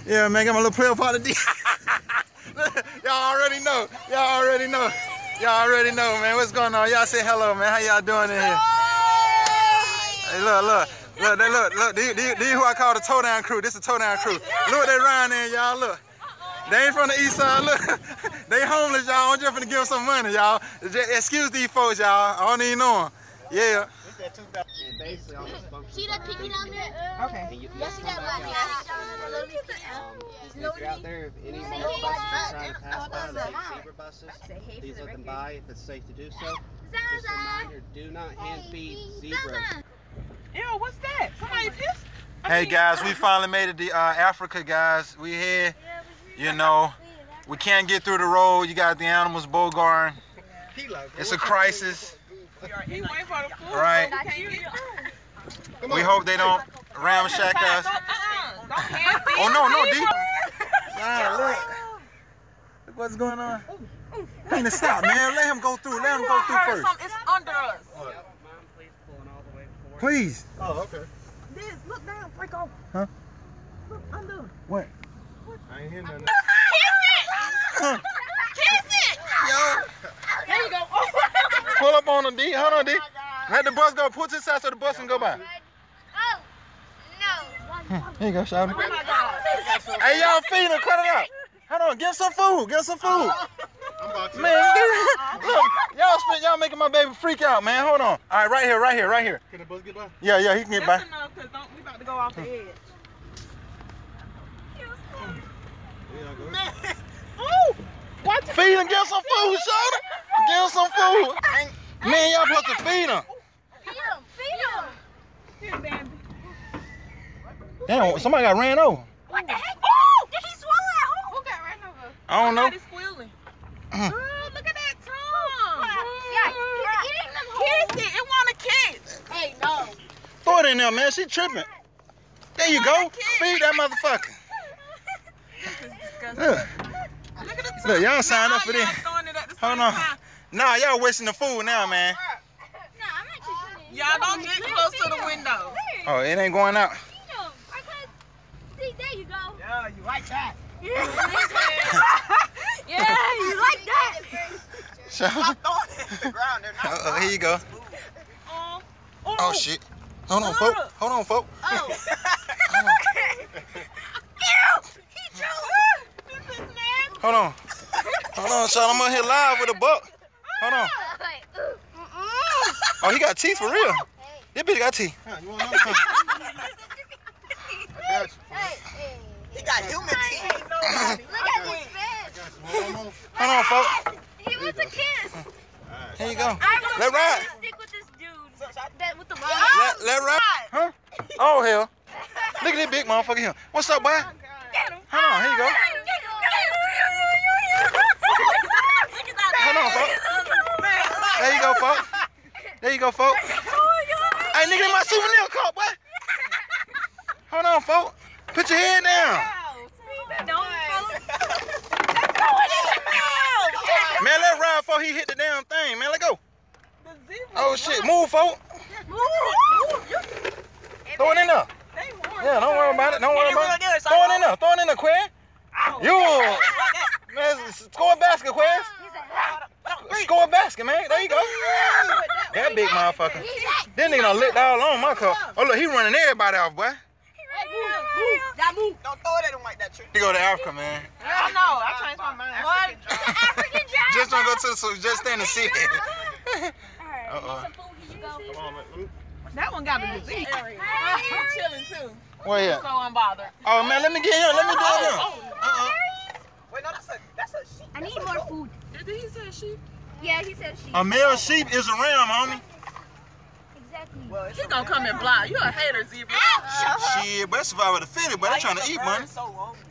Yeah, man, got my little player part of D. Y'all already know. Y'all already know. Y'all already know, man. What's going on? Y'all say hello, man. How y'all doing in here? Hey, look. These who I call the toe down crew. This is the toe down crew. Look what they riding in, y'all. Look. They ain't from the east side. Look. They homeless, y'all. I'm just finna give them some money, y'all. Excuse these folks, y'all. I don't even know them. Yeah. See that piggy down there? Okay. Yeah, see that black guy? If you're out there, if any more buses are trying to pass by, the big zebra buses, please let them by if it's safe to do so. Just a reminder, do not hand feed zebras. Ew, what's that? Somebody pissed? Hey guys, we finally made it to Africa, guys. We here, you know. We can't get through the road. You got the animals bogarting. It's a crisis. He waiting for the food. Right. We hope they don't ramshack us. Oh no, D. Look what's going on. Hey, stop, man. Let him go through. Let him go through first. It's under us. Please. Oh, okay. This, look down, Franco. Huh? Look under. What? I ain't hearing nothing. Kiss it! Yo. There you go. Pull up on him, D. Hold on, D. Let the bus go. Put this side so the bus can go by. Oh, no. Here you go, shout it. Oh my God. Hey, y'all feed him. Cut it out. Hold on. Get some food. Get some food. I'm about to. Man, look. Y'all making my baby freak out, man. Hold on. All right, right here. Can the bus get by? Yeah, he can get by. That's enough, because we about to go off the edge. Yeah, go. Man. Ooh! Watch it. Feed him. Get some food, shout it. Get him some food. Man, y'all supposed to feed him. Feed him. Here, baby. Damn, somebody got ran over. What the heck? Oh! Did he swallow that hole? Who got ran over? I don't know. Somebody's squealing. Girl, look at that tongue. Yeah, he's eating them whole. Kiss it. It want to kiss. Hey, no. Throw it in there, man. She tripping. There you go. Feed that motherfucker. Look, Look at the tongue. look, y'all signed up for Y'all this. throwing it at the Hold same on. time. Nah, y'all wasting the food now, man. No, I'm actually putting it in. Y'all don't get close to the window. Oh, it ain't going out. Feed him. See, there you go. Yeah, you like that. Yeah, you like that. So, Stop throwing it at the ground. They're not. here you go. Oh shit. Hold on, folk. Hold on, folk. Oh. Hold on. Hold on, son. I'm on here live with a buck. Hold on. Oh, he got teeth for real. This bitch got teeth. Huh, you want another one? I got you. Hey. He got human teeth. Look at this fish. Hold on, folk. He wants a kiss. Here you go. I want Let ride. to stick with this dude. That with the mom. Let ride. Huh? Oh, hell. Look at this big motherfucker here. What's up, boy? Get him. Hold on, here you go. Hold on, folk. There you go, folk. There you go, folk. Hey, nigga, in my souvenir cup, boy. Hold on, folk. Put your head down. Man, let ride before he hit the damn thing, man. Let go. Oh, shit. Move, folk. Throw it in there. Yeah, don't worry about it. Don't worry about it. Throw it in there. Throw it in there, Quez. You. Man, score a basket, Quez. Score a basket, man. There you go. That big motherfucker. This nigga done licked all on my cup. Oh, look, he running everybody off, boy. Don't throw it at him like that, Trick. You go to Africa, man. I know. I changed my mind. What? African giant. Just don't go to the just stand and see it. Some food. Here you go. Come on, let me. That one got a disease. I'm chilling too. Where So here? unbothered. Oh, man, let me get him. Let me do him. Wait, no, that's a sheep. I need more food. Did he say sheep? Yeah, he said sheep. A male sheep is a ram, homie. Exactly. He gonna come and block. You a hater, zebra. Shit, but that's survival of the fittest, but they trying to eat money. So long.